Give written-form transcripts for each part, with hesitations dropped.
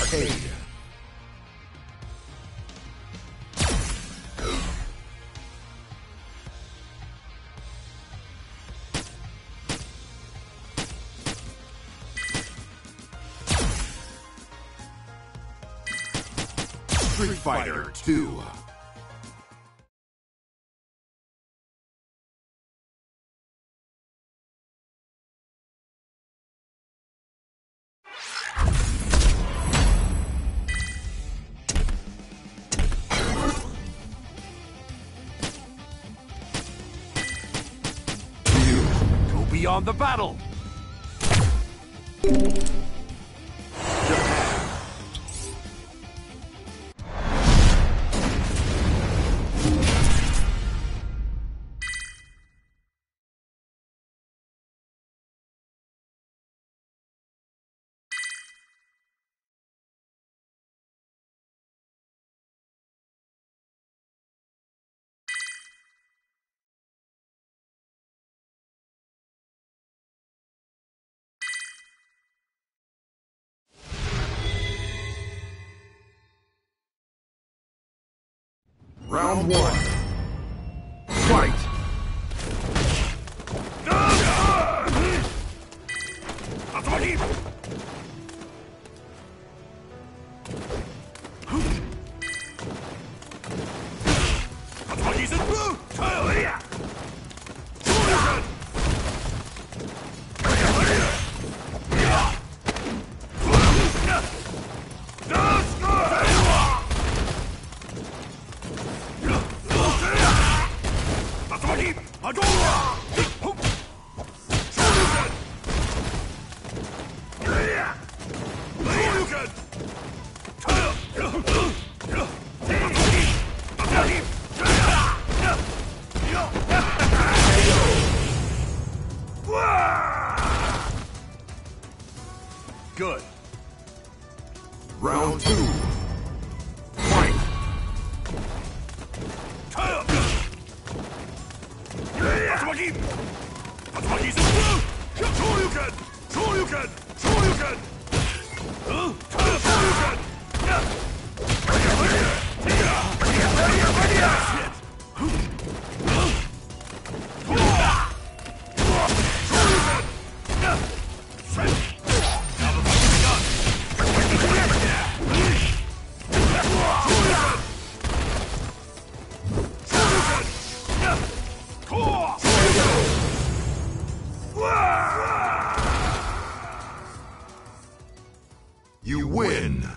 Arcade. Street Fighter 2. Go beyond the battle! Round 1. Fight! Good. Round 2. Fight! You win!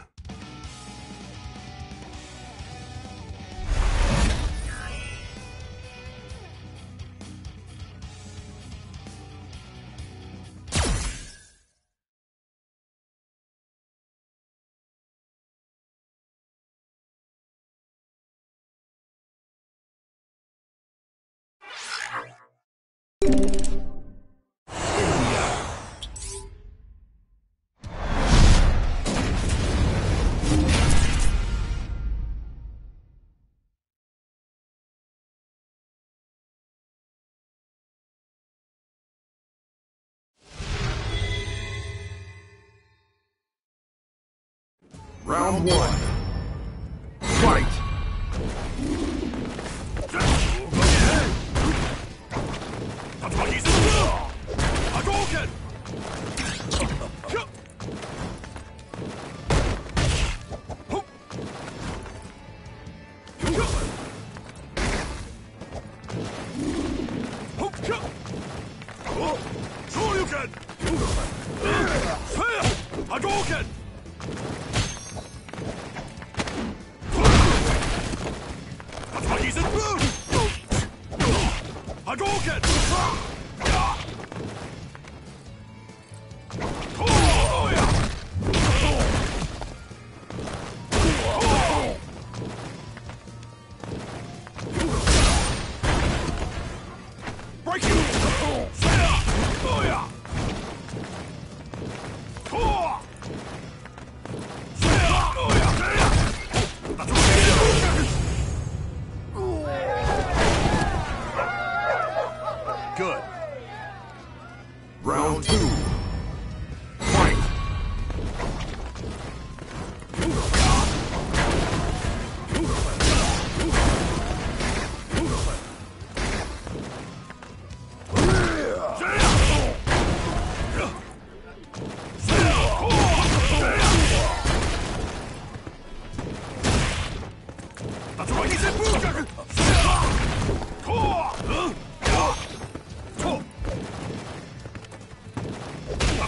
Round 1. Fight!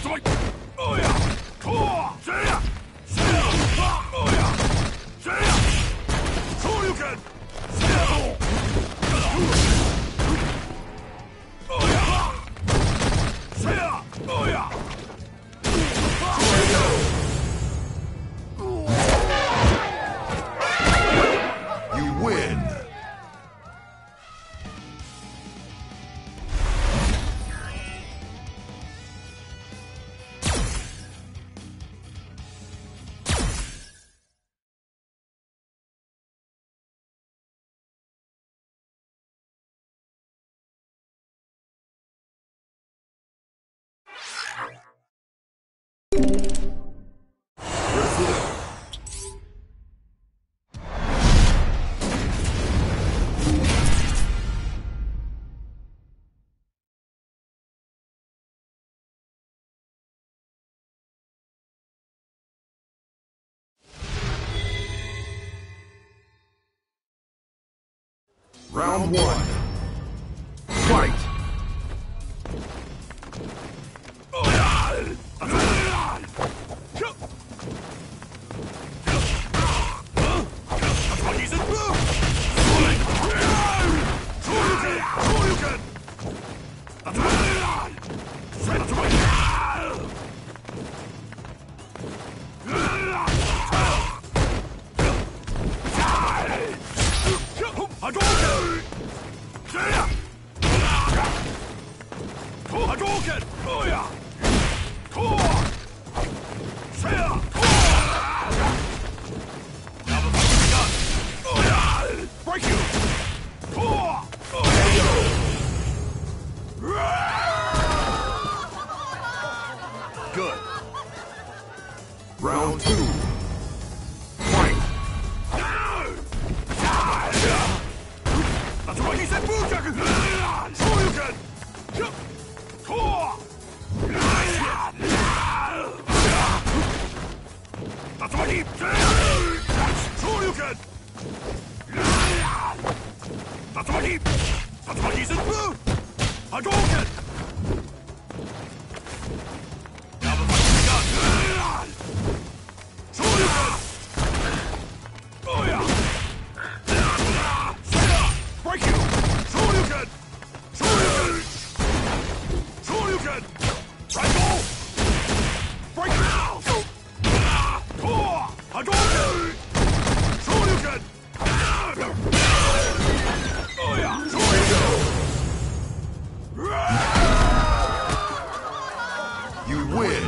Round one. Fight! Good. Round two. Fight! That's what he said, Boojack! Shoryuken! That's what he said! Shoryuken! That's what he said, Boo! Hadouken! Now the fight begun! Shoryuken! Oh yeah! Break you! Shoryuken! Shoryuken! Shoryuken! Triangle! Break you! Hadouken! Shoryuken! Oh yeah! Shoryuken! You win!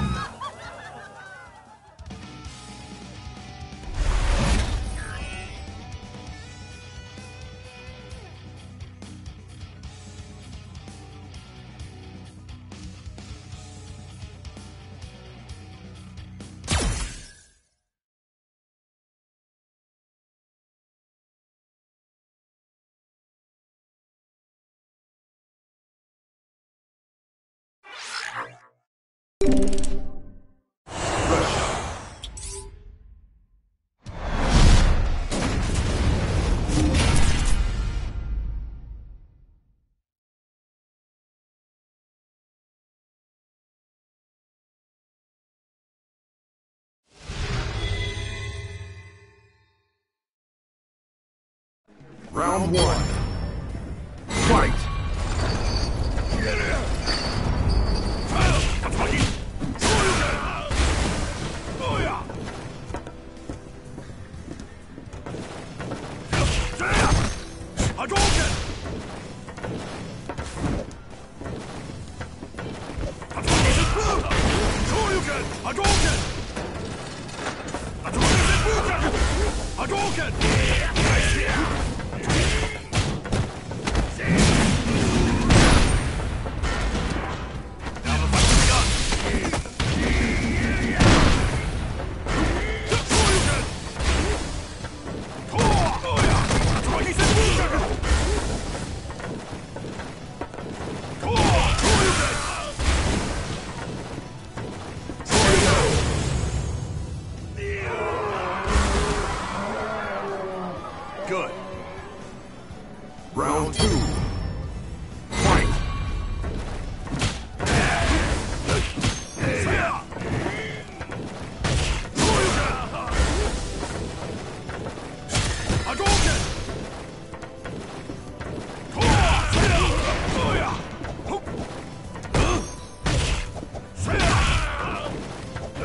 Round one. Fight!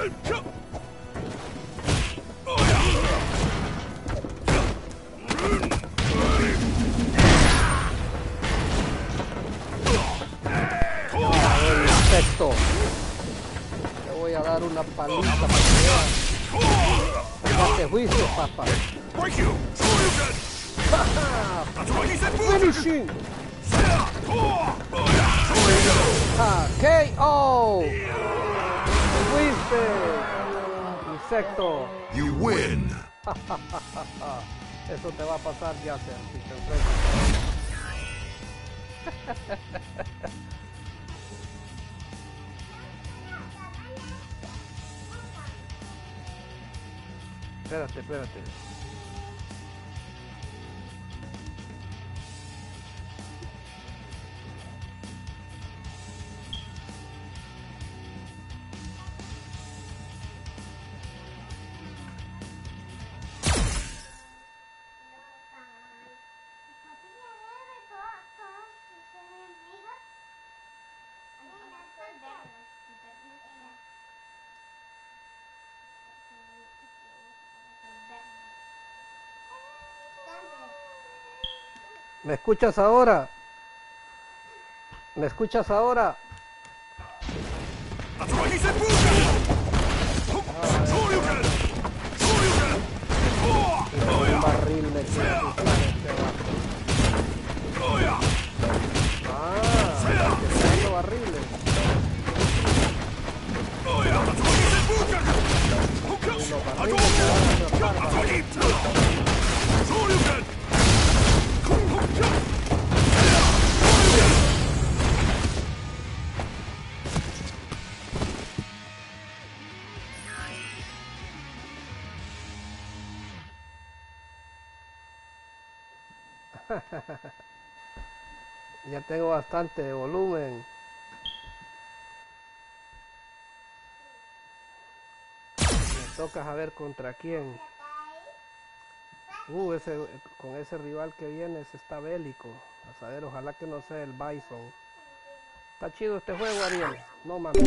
Insecto. Te voy a dar una paliza para que veas. Ya te fuiste, papá. Break you! Shoryuken! Finishing. KO. Te fuiste. Insecto. You win. Eso te va a pasar, Yasser, si te enfrentas. Espérate, espérate. ¿Me escuchas ahora? ¿Me escuchas ahora? Un barril me quiere asustar este vato. Tirando barriles. Y los barriles se van a atrapar. Ya tengo bastante volumen. Me toca saber contra quién. Con ese rival que viene se está bélico. A saber, ojalá que no sea el Bison. Está chido este juego, Ariel. No mames.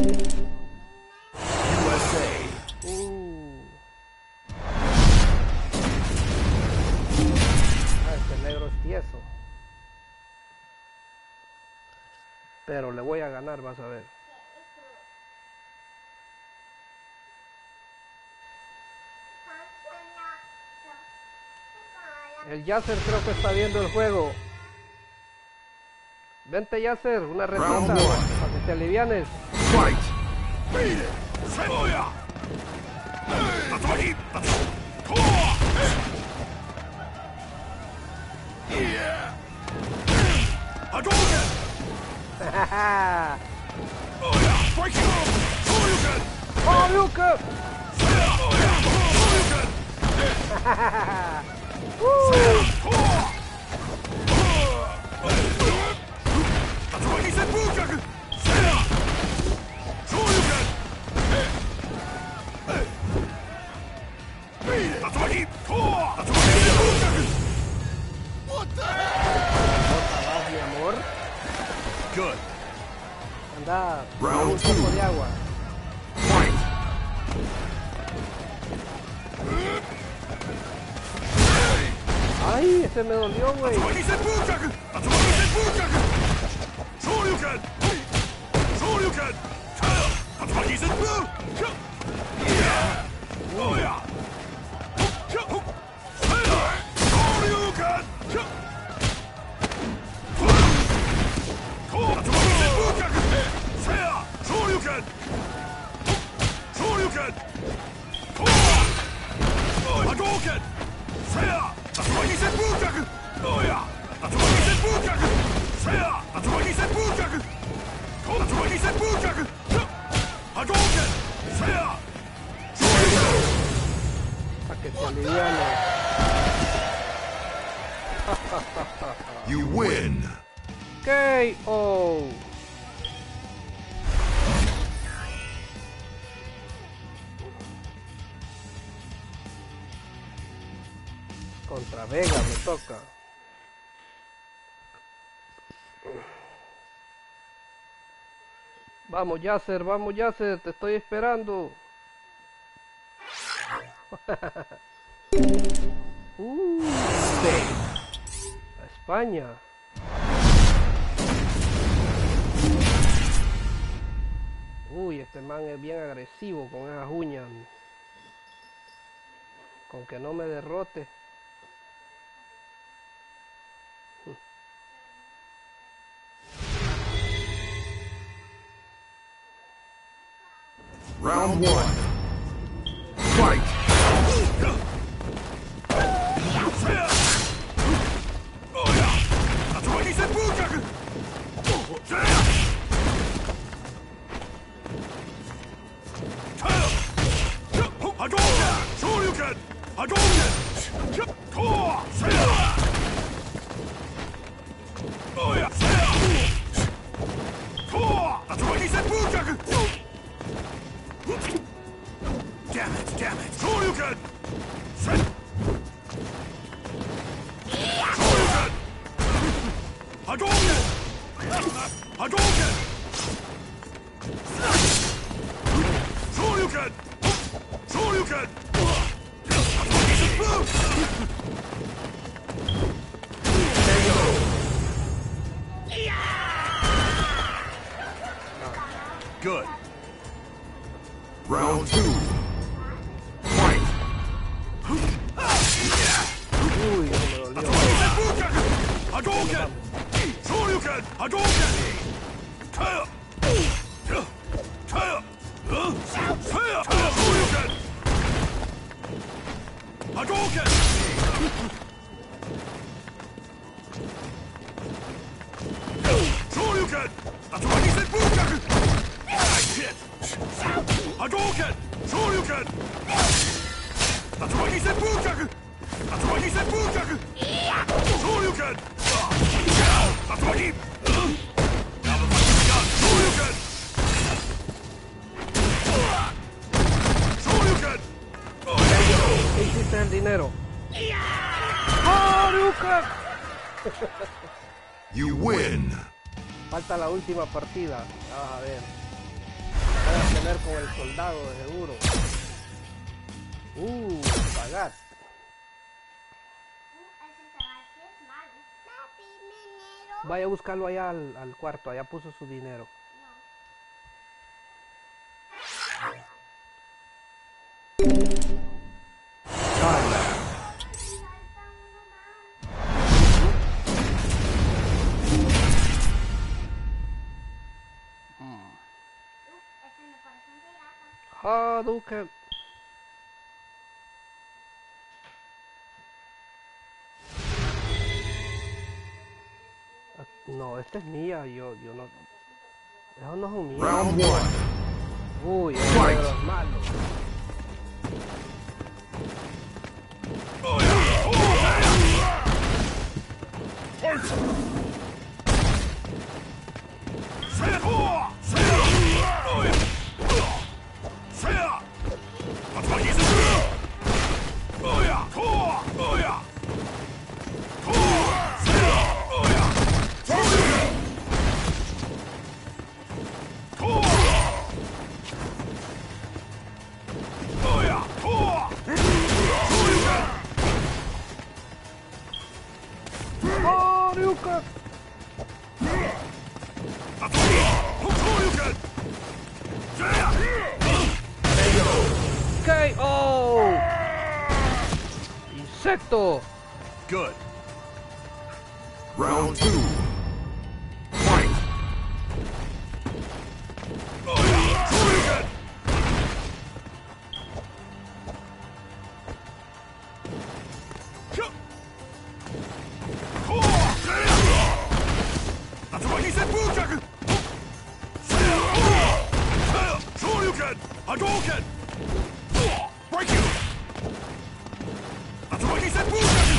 Este negro es tieso. Pero le voy a ganar, vas a ver. El Yasser creo que está viendo el juego. Vente, Yasser, una retota para que te alivianes. Fight. Shoryuken! Mi amor. Good. Anda, Round un poco de agua. Fight. Ay, ese me dolió, güey. Para que te aliviane. You win. KO. Contra Vega me toca. Vamos, Yasser, te estoy esperando. A España. Uy, este man es bien agresivo con esas uñas. Con que no me derrote. Round one. Fight! Damn it, damn it! Shoryuken! Shoryuken! Hadouken! Hadouken! Shoryuken! Shoryuken! Good. Round two. Fight! Uy, no me dolió. Hadouken! Shoryuken! Hadouken! Shoryuken! Hadouken! Shoryuken! That's why he said Boogaku! Nice hit! Hadouken! Shoryuken! That's why he said Boogaku! That's why he said Boogaku! Shoryuken! That's why he... Now the fight is begun! Shoryuken! Shoryuken! ¿Qué hiciste el dinero? ¡Hadouken! You win! Falta la última partida. Ya vas a ver. Voy a tener con el soldado de seguro. Pagar. Vaya a buscarlo allá al cuarto. Allá puso su dinero. Hadouken. No, esta es mía, yo no... Eso no es un mío. Round one. Uy, es uno de los malos. Hadouken. KO. Insecto. Good. Round two. Fight! That's why he said Boogaku! Shoryuken! Hadouken! Break you! That's why he said Boogaku!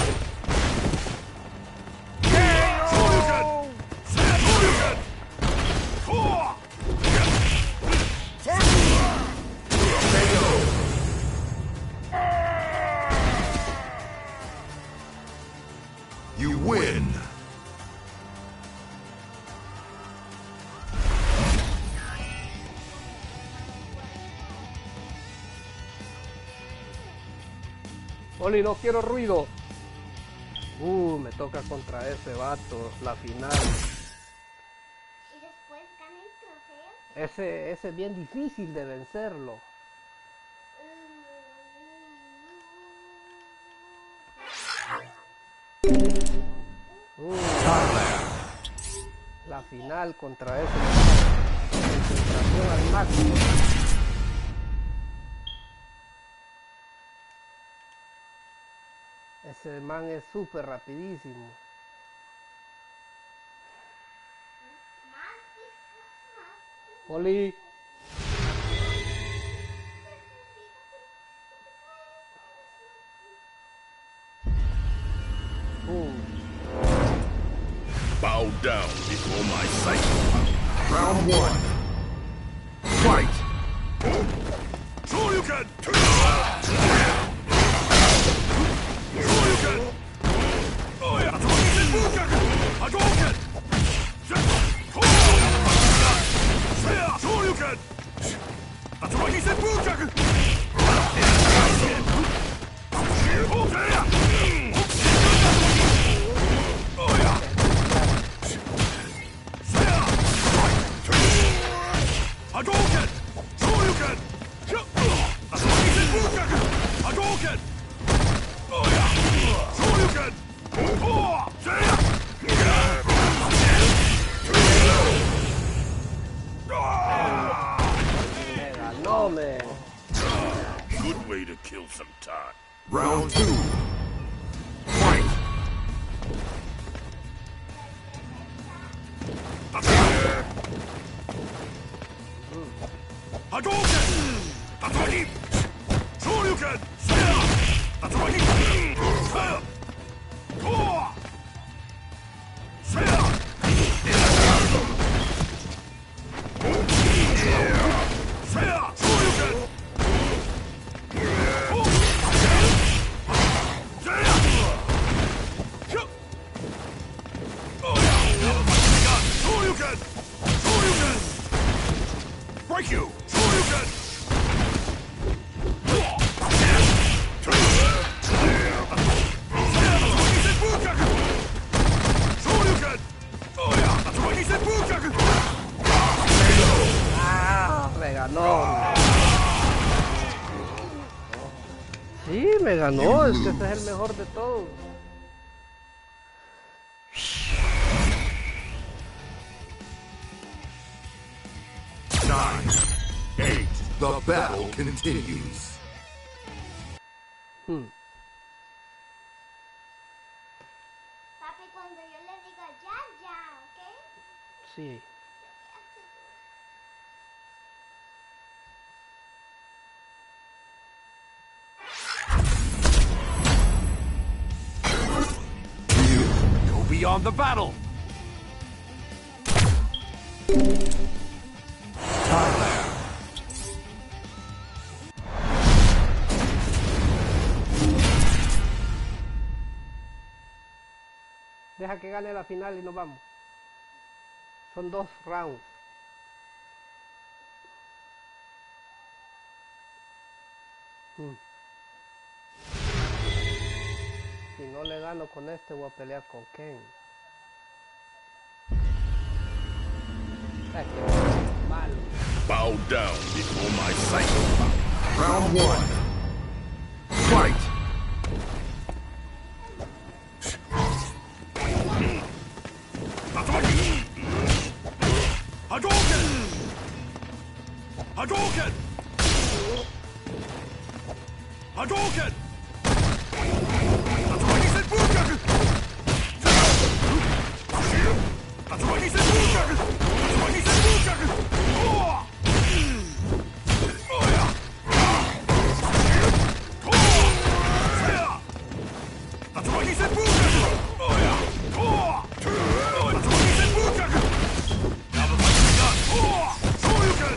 Shoryuken! Shoryuken! You win! Oli, no quiero ruido. Me toca contra ese vato, la final. Y después gana el trofeo. Ese es bien difícil de vencerlo. La final contra ese. Concentración al máximo. Ese man es súper rapidísimo. Oli. Bow down before my sight. Round one. Fight! Shoryuken! Shoryuken! Oh yeah! Hadouken! Shoryuken! Tatsumaki Senpukyaku! Oh yeah! Hadouken! Shoryuken! Tatsumaki Senpukyaku! Hadouken! Oh yeah! Shoryuken! Oh! Me ganó, man. Good way to kill some time. Round two. Fight! Hadouken! Tatsumaki! Shoryuken! Tatsumaki! Oh! Break you! Shoryuken! Shoryuken! Oh yeah! Tatsumaki Senpukyaku! Me ganó. Sí, me ganó. Es que ese es el mejor de todos. 9, 8. The battle continues. Papi, cuando yo le diga ya, ya, ¿ok? Sí. Go beyond the battle! Deja que gane la final y nos vamos. Son 2 rounds. Si no le gano con este, voy a pelear con Ken. Ay, qué malo. Bow down before my sight. Round one. Fight! Tatsumaki! Hadouken! Hadouken! Hadouken! Tatsumaki Senpukyaku! Tatsumaki Senpukyaku! Tatsumaki Senpukyaku! Oh! Oh yeah! Oh! Tatsumaki Senpukyaku! Oh yeah! Oh! Tatsumaki Senpukyaku! Now the fight is done! Oh! Shoryuken!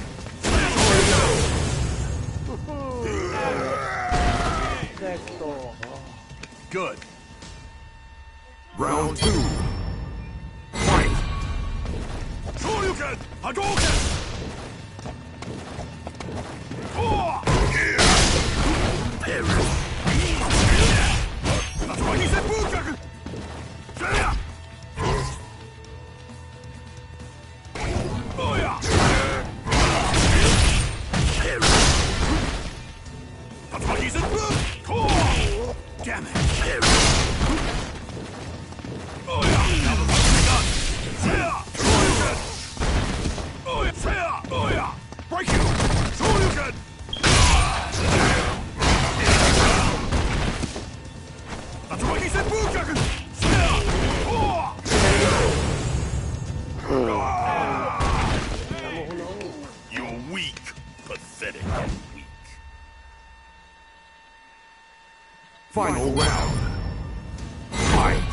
Sexto. Good. Round two. Fight! Shoryuken! Hadouken! Oh! Perish! Final round. Fight!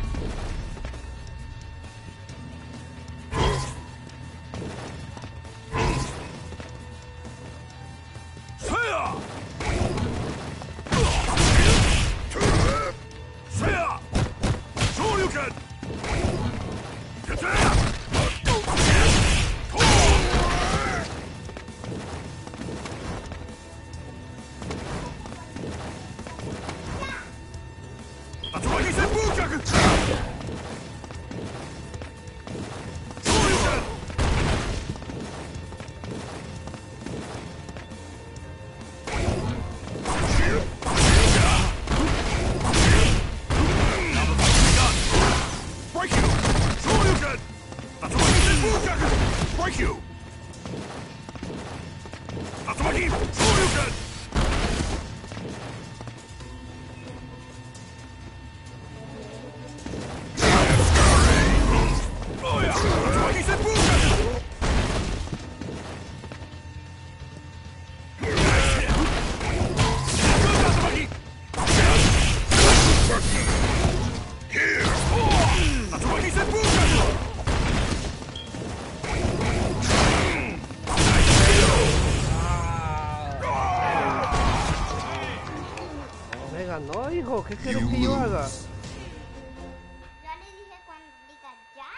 No, hijo, ¿qué quieres que yo haga? Ya le dije cuando diga ya.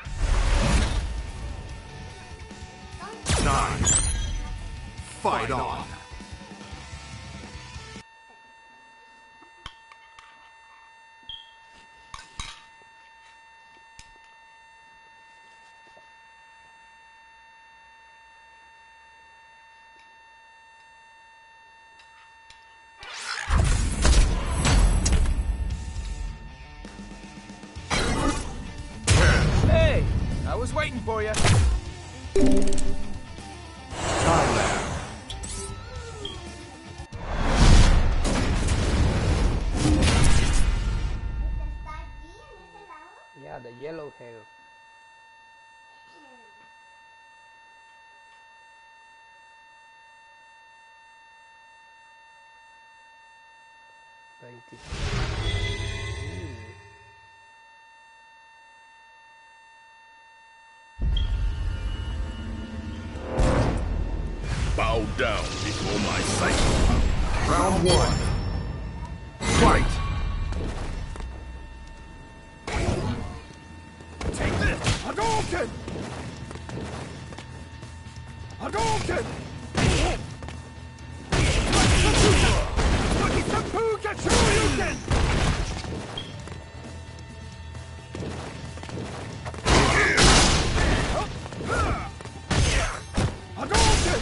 9. Fight on. Hey! I was waiting for you. ¿Está allí en ese lado? Yeah, the yellow hair. Bow down before my sight. Round 1. Fight! Take this! Hadouken! Hadouken! Lucky Seppuku Shoryuken! Hadouken!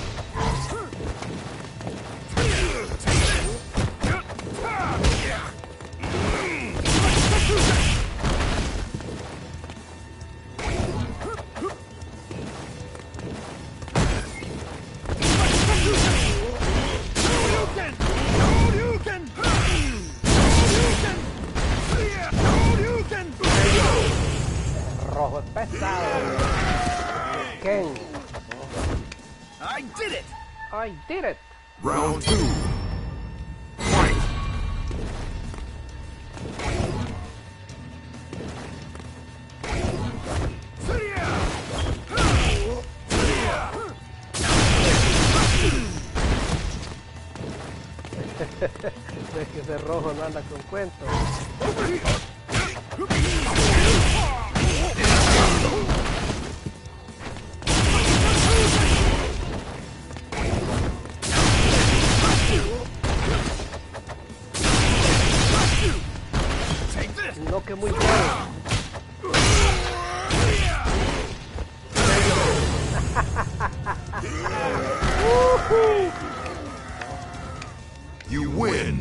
Rojo es pesado. Ken, I did it! I did it. Round 2. Fight! Es que ese rojo no anda con cuentos. No, que muy caro. You win!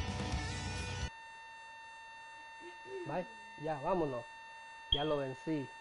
Bye. Ya, vámonos. Ya lo vencí.